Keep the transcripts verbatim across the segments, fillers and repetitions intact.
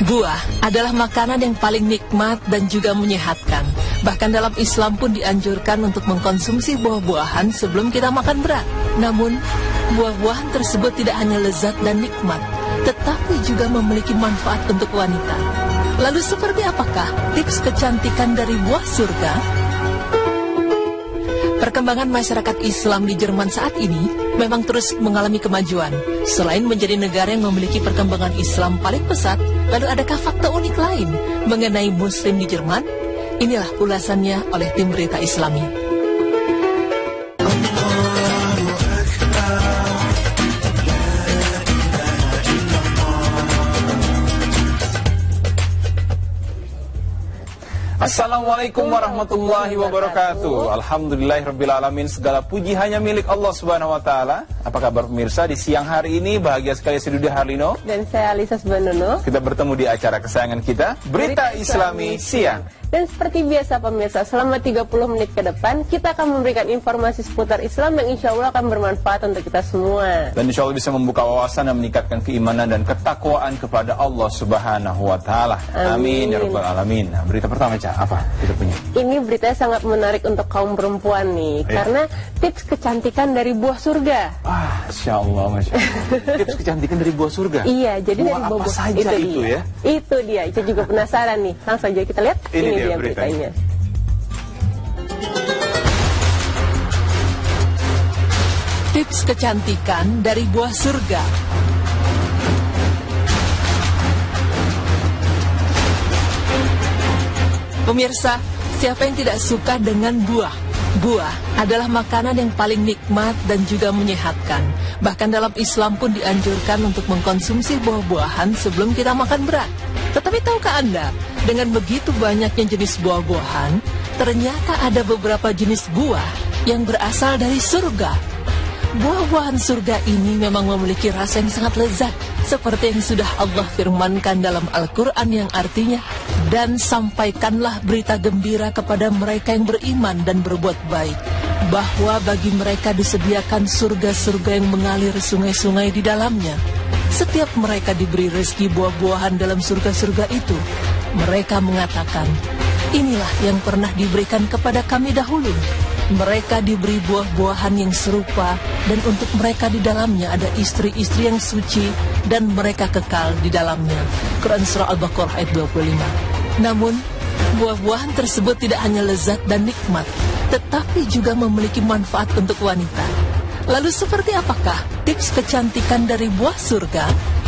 Buah adalah makanan yang paling nikmat dan juga menyehatkan. Bahkan dalam Islam pun dianjurkan untuk mengkonsumsi buah-buahan sebelum kita makan berat. Namun, buah-buahan tersebut tidak hanya lezat dan nikmat, tetapi juga memiliki manfaat untuk wanita. Lalu seperti apakah tips kecantikan dari buah surga? Perkembangan masyarakat Islam di Jerman saat ini memang terus mengalami kemajuan. Selain menjadi negara yang memiliki perkembangan Islam paling pesat, lalu adakah fakta unik lain mengenai Muslim di Jerman? Inilah ulasannya oleh tim Berita Islami. Assalamualaikum warahmatullahi wabarakatuh. Alhamdulillahirrabbilalamin. Segala puji hanya milik Allah subhanahu wa ta'ala. Apa kabar pemirsa? Di siang hari ini bahagia sekali saya Duda Harlino dan saya Alisa Subhandono. Kita bertemu di acara kesayangan kita, Berita Islami Siang. Dan seperti biasa pemirsa, selama tiga puluh menit ke depan kita akan memberikan informasi seputar Islam yang insya Allah akan bermanfaat untuk kita semua. Dan insya Allah bisa membuka wawasan dan meningkatkan keimanan dan ketakwaan kepada Allah subhanahu wa ta'ala. Amin. Amin ya rabbal alamin. Nah, berita pertama Cah, apa kita punya? Ini beritanya sangat menarik untuk kaum perempuan nih, ya. Karena tips kecantikan dari buah surga. Ah, Masya Allah, Masya Allah. Tips kecantikan dari buah surga? Iya, jadi buah dari apa buah saja itu, itu dia. ya? Itu dia, itu juga penasaran nih. Langsung aja kita lihat. Ini, Ini dia, dia beritanya. beritanya. Tips kecantikan dari buah surga. Pemirsa, siapa yang tidak suka dengan buah? Buah adalah makanan yang paling nikmat dan juga menyehatkan. Bahkan dalam Islam pun dianjurkan untuk mengkonsumsi buah-buahan sebelum kita makan berat. Tetapi tahukah Anda, dengan begitu banyaknya jenis buah-buahan, ternyata ada beberapa jenis buah yang berasal dari surga. Buah-buahan surga ini memang memiliki rasa yang sangat lezat, seperti yang sudah Allah firmankan dalam Al-Quran yang artinya, dan sampaikanlah berita gembira kepada mereka yang beriman dan berbuat baik, bahwa bagi mereka disediakan surga-surga yang mengalir sungai-sungai di dalamnya. Setiap mereka diberi rezeki buah-buahan dalam surga-surga itu. Mereka mengatakan, inilah yang pernah diberikan kepada kami dahulu. Mereka diberi buah-buahan yang serupa, dan untuk mereka di dalamnya ada istri-istri yang suci, dan mereka kekal di dalamnya. Quran Surah Al-Baqarah ayat dua puluh lima. Namun, buah-buahan tersebut tidak hanya lezat dan nikmat, tetapi juga memiliki manfaat untuk wanita. Lalu seperti apakah tips kecantikan dari buah surga?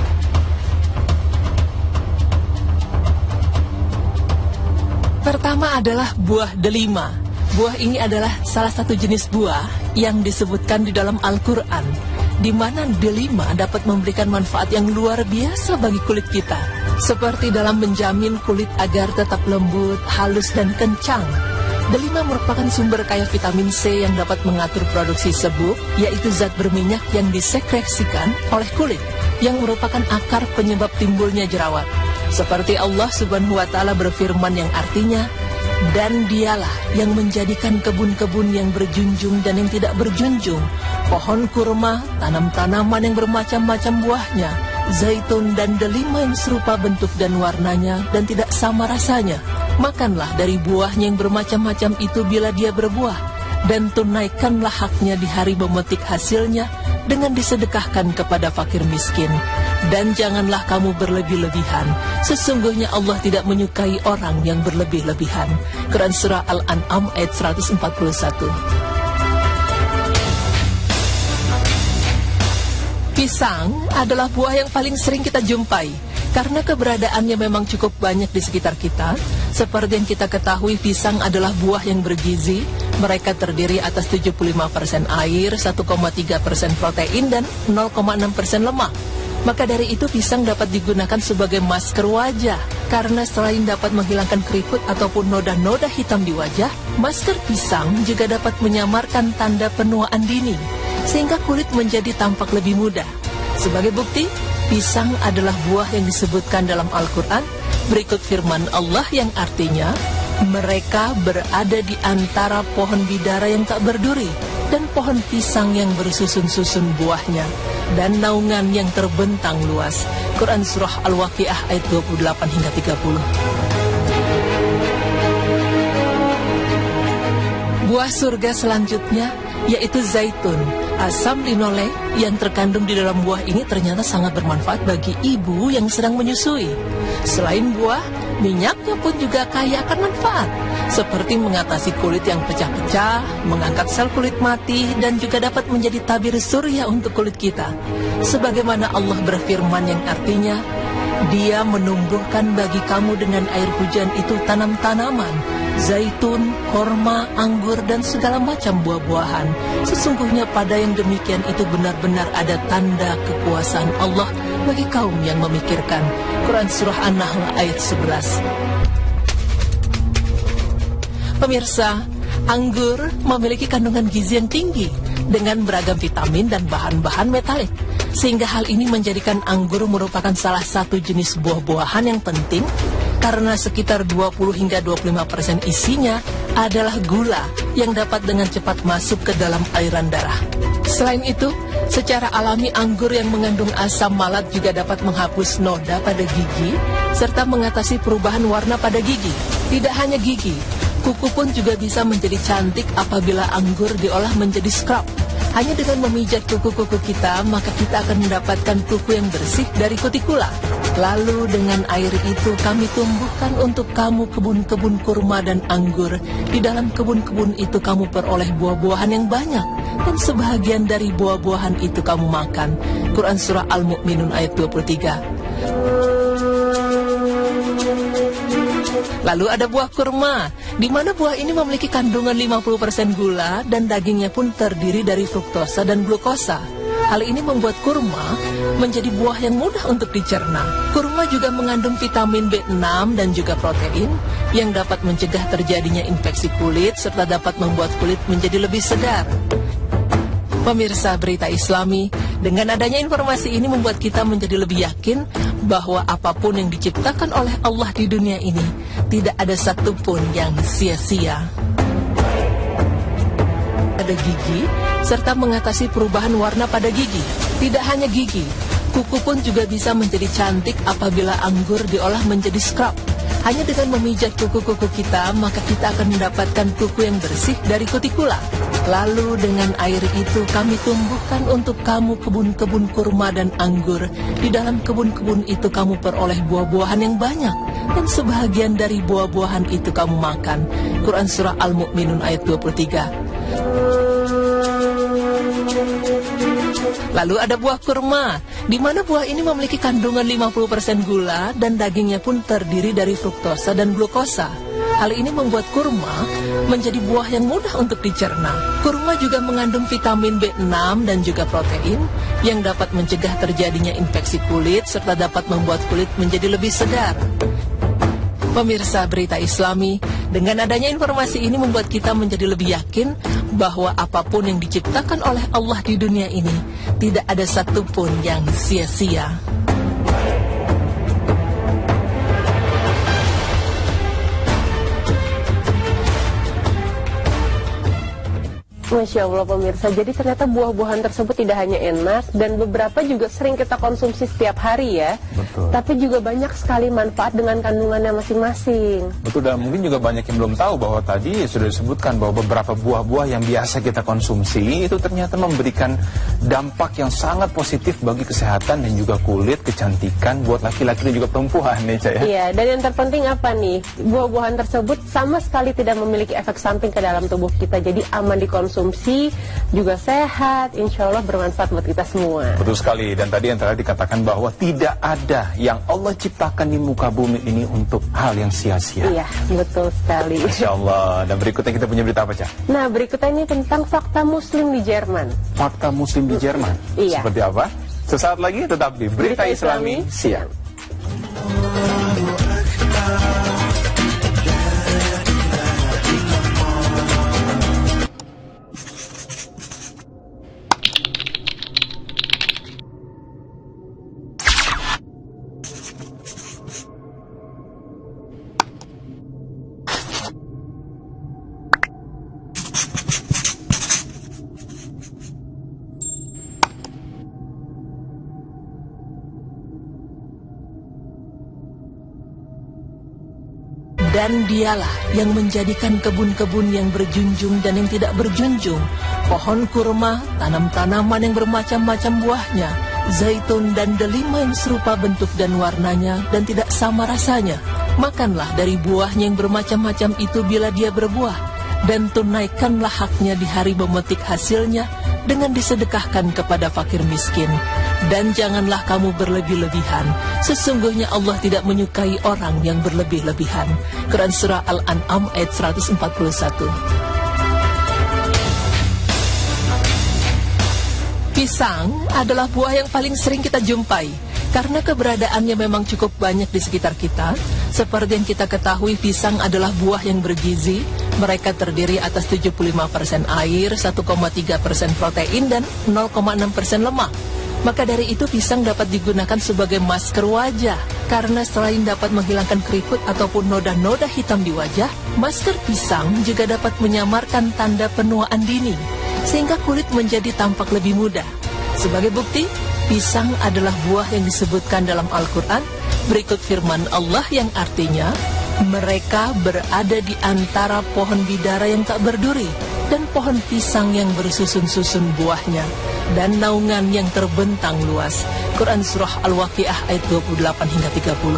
Pertama adalah buah delima. Buah ini adalah salah satu jenis buah yang disebutkan di dalam Al-Quran, di mana delima dapat memberikan manfaat yang luar biasa bagi kulit kita, seperti dalam menjamin kulit agar tetap lembut, halus, dan kencang. Delima merupakan sumber kaya vitamin C yang dapat mengatur produksi sebum, yaitu zat berminyak yang disekreksikan oleh kulit, yang merupakan akar penyebab timbulnya jerawat. Seperti Allah Subhanahu wa ta'ala berfirman yang artinya, dan dialah yang menjadikan kebun-kebun yang berjunjung dan yang tidak berjunjung, pohon kurma, tanam-tanaman yang bermacam-macam buahnya, zaitun dan delima yang serupa bentuk dan warnanya dan tidak sama rasanya. Makanlah dari buahnya yang bermacam-macam itu bila dia berbuah, dan tunaikanlah haknya di hari memetik hasilnya dengan disedekahkan kepada fakir miskin. Dan janganlah kamu berlebih-lebihan, sesungguhnya Allah tidak menyukai orang yang berlebih-lebihan. Quran Surah Al-An'am ayat seratus empat puluh satu. Pisang adalah buah yang paling sering kita jumpai, karena keberadaannya memang cukup banyak di sekitar kita. Seperti yang kita ketahui, pisang adalah buah yang bergizi. Mereka terdiri atas tujuh puluh lima persen air, satu koma tiga persen protein, dan nol koma enam persen lemak. Maka dari itu pisang dapat digunakan sebagai masker wajah, karena selain dapat menghilangkan keriput ataupun noda-noda hitam di wajah, masker pisang juga dapat menyamarkan tanda penuaan dini, sehingga kulit menjadi tampak lebih muda. Sebagai bukti, pisang adalah buah yang disebutkan dalam Al-Quran berikut firman Allah yang artinya, mereka berada di antara pohon bidara yang tak berduri dan pohon pisang yang bersusun-susun buahnya, dan naungan yang terbentang luas. Quran Surah Al-Waqiah ayat dua puluh delapan hingga tiga puluh. Buah surga selanjutnya yaitu zaitun. Asam linolek yang terkandung di dalam buah ini ternyata sangat bermanfaat bagi ibu yang sedang menyusui. Selain buah, minyaknya pun juga kaya akan manfaat, seperti mengatasi kulit yang pecah-pecah, mengangkat sel kulit mati, dan juga dapat menjadi tabir surya untuk kulit kita. Sebagaimana Allah berfirman yang artinya, Dia menumbuhkan bagi kamu dengan air hujan itu tanam-tanaman, zaitun, korma, anggur, dan segala macam buah-buahan. Sesungguhnya pada yang demikian itu benar-benar ada tanda kekuasaan Allah bagi kaum yang memikirkan. Quran Surah An-Nahl ayat sebelas. Pemirsa, anggur memiliki kandungan gizi yang tinggi dengan beragam vitamin dan bahan-bahan metalik, sehingga hal ini menjadikan anggur merupakan salah satu jenis buah-buahan yang penting, karena sekitar dua puluh hingga dua puluh lima persen isinya adalah gula yang dapat dengan cepat masuk ke dalam aliran darah. Selain itu, secara alami anggur yang mengandung asam malat juga dapat menghapus noda pada gigi serta mengatasi perubahan warna pada gigi. Tidak hanya gigi, kuku pun juga bisa menjadi cantik apabila anggur diolah menjadi scrub. Hanya dengan memijat kuku-kuku kita, maka kita akan mendapatkan kuku yang bersih dari kutikula. Lalu dengan air itu kami tumbuhkan untuk kamu kebun-kebun kurma dan anggur. Di dalam kebun-kebun itu kamu peroleh buah-buahan yang banyak, dan sebahagian dari buah-buahan itu kamu makan. Quran Surah Al-Mu'minun ayat dua puluh tiga. Lalu ada buah kurma, di mana buah ini memiliki kandungan lima puluh persen gula dan dagingnya pun terdiri dari fruktosa dan glukosa. Hal ini membuat kurma menjadi buah yang mudah untuk dicerna. Kurma juga mengandung vitamin B enam dan juga protein yang dapat mencegah terjadinya infeksi kulit serta dapat membuat kulit menjadi lebih segar. Pemirsa Berita Islami, dengan adanya informasi ini membuat kita menjadi lebih yakin bahwa apapun yang diciptakan oleh Allah di dunia ini tidak ada satupun yang sia-sia. Ada gigi serta mengatasi perubahan warna pada gigi. Tidak hanya gigi, kuku pun juga bisa menjadi cantik apabila anggur diolah menjadi scrub. Hanya dengan memijat kuku-kuku kita, maka kita akan mendapatkan kuku yang bersih dari kutikula. Lalu dengan air itu kami tumbuhkan untuk kamu kebun-kebun kurma dan anggur. Di dalam kebun-kebun itu kamu peroleh buah-buahan yang banyak, dan sebahagian dari buah-buahan itu kamu makan. Quran Surah Al-Mu'minun ayat dua puluh tiga. Lalu ada buah kurma, di mana buah ini memiliki kandungan lima puluh persen gula dan dagingnya pun terdiri dari fruktosa dan glukosa. Hal ini membuat kurma menjadi buah yang mudah untuk dicerna. Kurma juga mengandung vitamin B enam dan juga protein yang dapat mencegah terjadinya infeksi kulit serta dapat membuat kulit menjadi lebih segar. Pemirsa Berita Islami, dengan adanya informasi ini membuat kita menjadi lebih yakin bahwa apapun yang diciptakan oleh Allah di dunia ini tidak ada satupun yang sia-sia. Masya Allah pemirsa, jadi ternyata buah-buahan tersebut tidak hanya enak dan beberapa juga sering kita konsumsi setiap hari ya. Betul. Tapi juga banyak sekali manfaat dengan kandungannya masing-masing. Betul, dan mungkin juga banyak yang belum tahu bahwa tadi sudah disebutkan bahwa beberapa buah-buah yang biasa kita konsumsi itu ternyata memberikan dampak yang sangat positif bagi kesehatan dan juga kulit, kecantikan buat laki-laki dan juga perempuan nih, Cak, ya. Iya, dan yang terpenting apa nih? Buah-buahan tersebut sama sekali tidak memiliki efek samping ke dalam tubuh kita, jadi aman dikonsumsi, juga sehat, insya Allah bermanfaat buat kita semua. Betul sekali, dan tadi yang tadi dikatakan bahwa tidak ada yang Allah ciptakan di muka bumi ini untuk hal yang sia-sia. Iya, betul sekali. Masya Allah. Dan berikutnya kita punya berita apa, Cak? Nah, berikutnya ini tentang fakta muslim di Jerman. Fakta muslim di Jerman? Iya. Seperti apa? Sesaat lagi tetap di Berita, Berita Islami Siang. Dan dialah yang menjadikan kebun-kebun yang berjunjung dan yang tidak berjunjung, pohon kurma, tanam-tanaman yang bermacam-macam buahnya, zaitun dan delima yang serupa bentuk dan warnanya dan tidak sama rasanya. Makanlah dari buahnya yang bermacam-macam itu bila dia berbuah, dan tunaikanlah haknya di hari memetik hasilnya dengan disedekahkan kepada fakir miskin. Dan janganlah kamu berlebih-lebihan, sesungguhnya Allah tidak menyukai orang yang berlebih-lebihan. Quran Surah Al-An'am ayat seratus empat puluh satu. Pisang adalah buah yang paling sering kita jumpai, karena keberadaannya memang cukup banyak di sekitar kita. Seperti yang kita ketahui, pisang adalah buah yang bergizi. Mereka terdiri atas tujuh puluh lima persen air, satu koma tiga persen protein, dan nol koma enam persen lemak. Maka dari itu pisang dapat digunakan sebagai masker wajah. Karena selain dapat menghilangkan keriput ataupun noda-noda hitam di wajah, masker pisang juga dapat menyamarkan tanda penuaan dini, sehingga kulit menjadi tampak lebih muda. Sebagai bukti, pisang adalah buah yang disebutkan dalam Al-Quran. Berikut firman Allah yang artinya, mereka berada di antara pohon bidara yang tak berduri dan pohon pisang yang bersusun-susun buahnya, dan naungan yang terbentang luas. Quran Surah Al-Waqiah ayat dua puluh delapan hingga tiga puluh.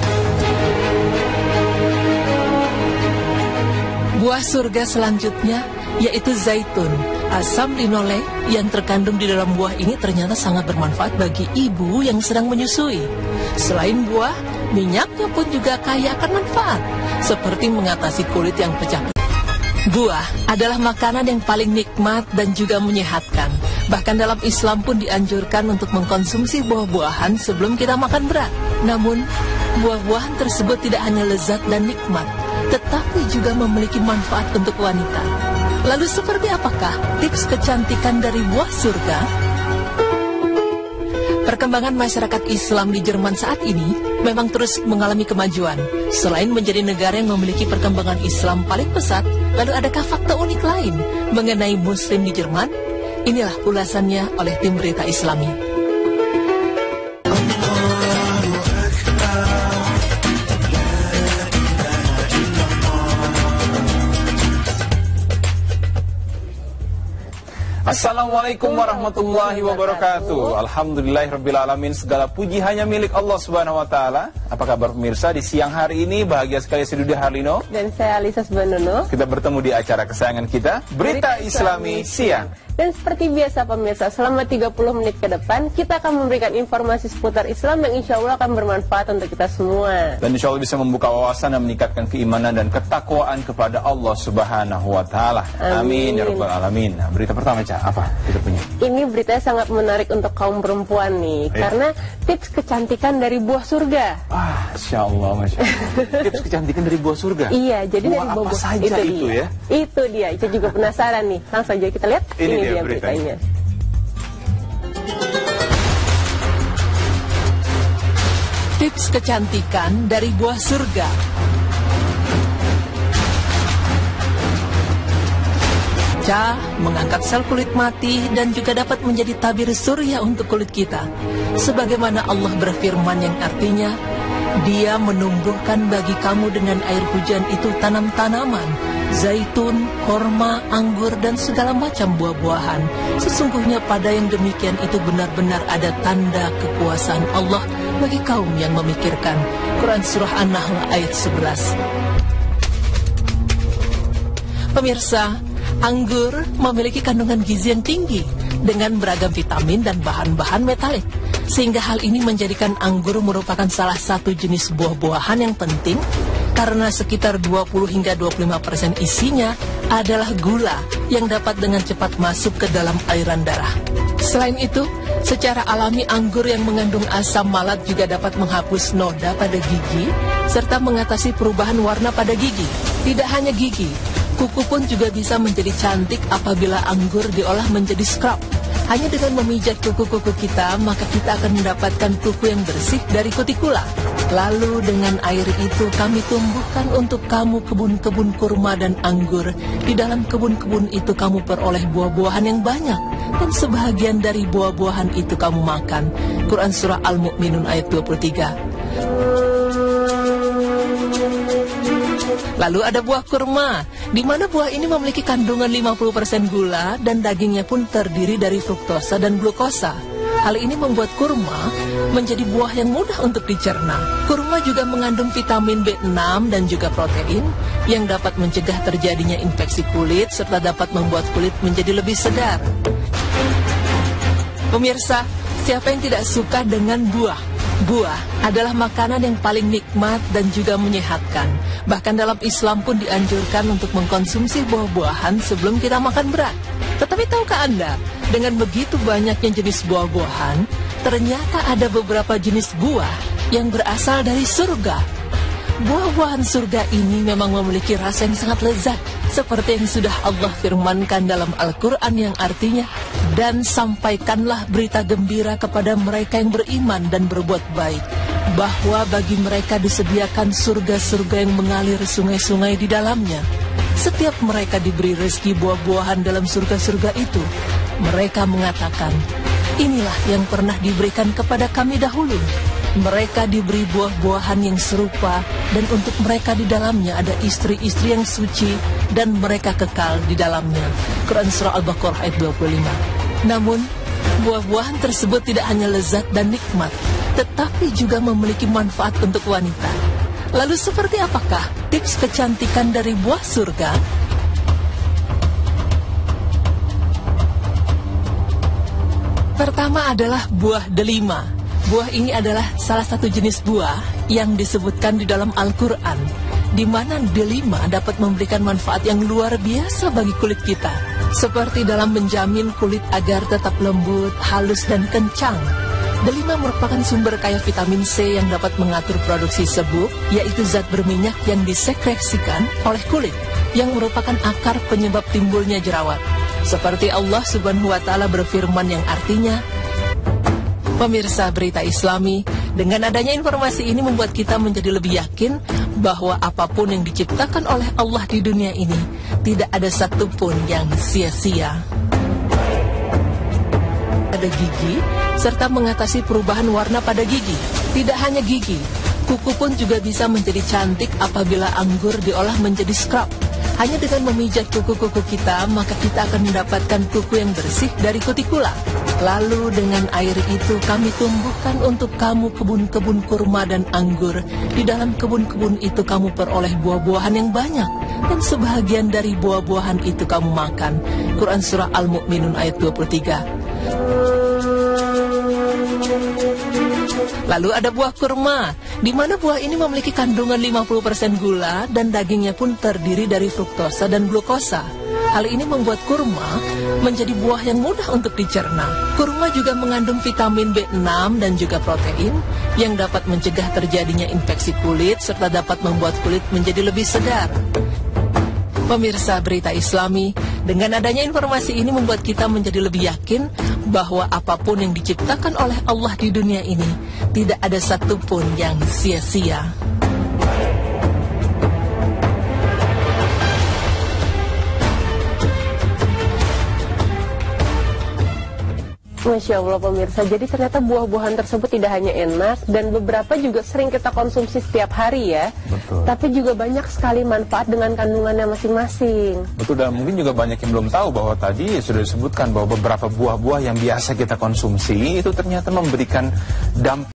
Buah surga selanjutnya yaitu zaitun. Asam linolek yang terkandung di dalam buah ini ternyata sangat bermanfaat bagi ibu yang sedang menyusui. Selain buah, minyaknya pun juga kaya akan manfaat, seperti mengatasi kulit yang pecah. Buah adalah makanan yang paling nikmat dan juga menyehatkan. Bahkan dalam Islam pun dianjurkan untuk mengkonsumsi buah-buahan sebelum kita makan berat. Namun, buah-buahan tersebut tidak hanya lezat dan nikmat, tetapi juga memiliki manfaat untuk wanita. Lalu seperti apakah tips kecantikan dari buah surga? Perkembangan masyarakat Islam di Jerman saat ini memang terus mengalami kemajuan. Selain menjadi negara yang memiliki perkembangan Islam paling pesat, lalu adakah fakta unik lain mengenai Muslim di Jerman? Inilah ulasannya oleh tim Berita Islami. Assalamualaikum warahmatullahi wabarakatuh. Alhamdulillahirrabbilalamin. Segala puji hanya milik Allah subhanahu wa ta'ala. Apa kabar pemirsa di siang hari ini? Bahagia sekali saya Duda Harlino dan saya Alisa Subhanono. Kita bertemu di acara kesayangan kita, Berita Islami Siang. Dan seperti biasa pemirsa, selama tiga puluh menit ke depan kita akan memberikan informasi seputar Islam yang insya Allah akan bermanfaat untuk kita semua. Dan insya Allah bisa membuka wawasan dan meningkatkan keimanan dan ketakwaan kepada Allah subhanahu wa ta'ala. Amin. Amin ya rabbal alamin. Nah, berita pertama Cah, apa kita punya? Ini beritanya sangat menarik untuk kaum perempuan nih, eh. karena tips kecantikan dari buah surga. Ah, Masya Allah, Masya Allah. Tips kecantikan dari buah surga? Iya, jadi buah dari apa buah saja itu, itu dia. ya? Itu dia, itu juga penasaran nih. Langsung aja kita lihat. Ini, Ini dia, dia beritanya. beritanya. Tips kecantikan dari buah surga. Ca mengangkat sel kulit mati dan juga dapat menjadi tabir surya untuk kulit kita. Sebagaimana Allah berfirman yang artinya, Dia menumbuhkan bagi kamu dengan air hujan itu tanam-tanaman, zaitun, korma, anggur, dan segala macam buah-buahan. Sesungguhnya pada yang demikian itu benar-benar ada tanda kekuasaan Allah bagi kaum yang memikirkan. Quran Surah An-Nahl ayat sebelas. Pemirsa, anggur memiliki kandungan gizi yang tinggi dengan beragam vitamin dan bahan-bahan metalik, sehingga hal ini menjadikan anggur merupakan salah satu jenis buah-buahan yang penting karena sekitar dua puluh hingga dua puluh lima persen isinya adalah gula yang dapat dengan cepat masuk ke dalam aliran darah. Selain itu, secara alami anggur yang mengandung asam malat juga dapat menghapus noda pada gigi serta mengatasi perubahan warna pada gigi. Tidak hanya gigi, kuku pun juga bisa menjadi cantik apabila anggur diolah menjadi scrub. Hanya dengan memijat kuku-kuku kita, maka kita akan mendapatkan kuku yang bersih dari kutikula. Lalu dengan air itu kami tumbuhkan untuk kamu kebun-kebun kurma dan anggur. Di dalam kebun-kebun itu kamu peroleh buah-buahan yang banyak, dan sebahagian dari buah-buahan itu kamu makan. Quran Surah Al-Mu'minun ayat dua puluh tiga. Lalu ada buah kurma, di mana buah ini memiliki kandungan lima puluh persen gula dan dagingnya pun terdiri dari fruktosa dan glukosa. Hal ini membuat kurma menjadi buah yang mudah untuk dicerna. Kurma juga mengandung vitamin B enam dan juga protein yang dapat mencegah terjadinya infeksi kulit serta dapat membuat kulit menjadi lebih segar. Pemirsa, siapa yang tidak suka dengan buah? Buah adalah makanan yang paling nikmat dan juga menyehatkan. Bahkan dalam Islam pun dianjurkan untuk mengkonsumsi buah-buahan sebelum kita makan berat. Tetapi tahukah Anda, dengan begitu banyaknya jenis buah-buahan, ternyata ada beberapa jenis buah yang berasal dari surga. Buah-buahan surga ini memang memiliki rasa yang sangat lezat, seperti yang sudah Allah firmankan dalam Al-Quran yang artinya, dan sampaikanlah berita gembira kepada mereka yang beriman dan berbuat baik, bahwa bagi mereka disediakan surga-surga yang mengalir sungai-sungai di dalamnya. Setiap mereka diberi rezeki buah-buahan dalam surga-surga itu, mereka mengatakan, inilah yang pernah diberikan kepada kami dahulu. Mereka diberi buah-buahan yang serupa, dan untuk mereka di dalamnya ada istri-istri yang suci, dan mereka kekal di dalamnya. Quran Surah Al-Baqarah ayat dua puluh lima. Namun, buah-buahan tersebut tidak hanya lezat dan nikmat, tetapi juga memiliki manfaat untuk wanita. Lalu seperti apakah tips kecantikan dari buah surga? Pertama adalah buah delima. Buah ini adalah salah satu jenis buah yang disebutkan di dalam Al-Quran, di mana delima dapat memberikan manfaat yang luar biasa bagi kulit kita, seperti dalam menjamin kulit agar tetap lembut, halus, dan kencang. Delima merupakan sumber kaya vitamin C yang dapat mengatur produksi sebuk, yaitu zat berminyak yang disekresikan oleh kulit, yang merupakan akar penyebab timbulnya jerawat. Seperti Allah Subhanahu wa Ta'ala berfirman yang artinya, pemirsa Berita Islami, dengan adanya informasi ini membuat kita menjadi lebih yakin bahwa apapun yang diciptakan oleh Allah di dunia ini tidak ada satupun yang sia-sia. Ada gigi, serta mengatasi perubahan warna pada gigi. Tidak hanya gigi, kuku pun juga bisa menjadi cantik apabila anggur diolah menjadi scrub. Hanya dengan memijat kuku-kuku kita, maka kita akan mendapatkan kuku yang bersih dari kutikula. Lalu dengan air itu kami tumbuhkan untuk kamu kebun-kebun kurma dan anggur. Di dalam kebun-kebun itu kamu peroleh buah-buahan yang banyak, dan sebahagian dari buah-buahan itu kamu makan. Quran Surah Al-Mu'minun ayat dua puluh tiga. Lalu ada buah kurma, di mana buah ini memiliki kandungan lima puluh persen gula dan dagingnya pun terdiri dari fruktosa dan glukosa. Hal ini membuat kurma menjadi buah yang mudah untuk dicerna. Kurma juga mengandung vitamin B enam dan juga protein yang dapat mencegah terjadinya infeksi kulit serta dapat membuat kulit menjadi lebih segar. Pemirsa Berita Islami, dengan adanya informasi ini membuat kita menjadi lebih yakin bahwa apapun yang diciptakan oleh Allah di dunia ini tidak ada satupun yang sia-sia. Masya Allah pemirsa, jadi ternyata buah-buahan tersebut tidak hanya enak dan beberapa juga sering kita konsumsi setiap hari ya. Betul. Tapi juga banyak sekali manfaat dengan kandungannya masing-masing. Betul, dan mungkin juga banyak yang belum tahu bahwa tadi sudah disebutkan bahwa beberapa buah-buah yang biasa kita konsumsi itu ternyata memberikan dampak